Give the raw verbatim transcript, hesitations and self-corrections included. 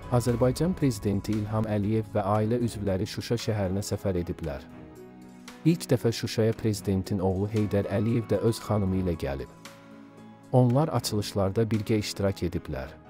Azərbaycan Prezidenti İlham Əliyev və ailə üzvləri Şuşa şəhərinə səfər ediblər. İlk dəfə Şuşaya prezidentin oğlu Heydər Əliyev də öz xanımı ilə gəlib. Onlar açılışlarda birgə iştirak ediblər.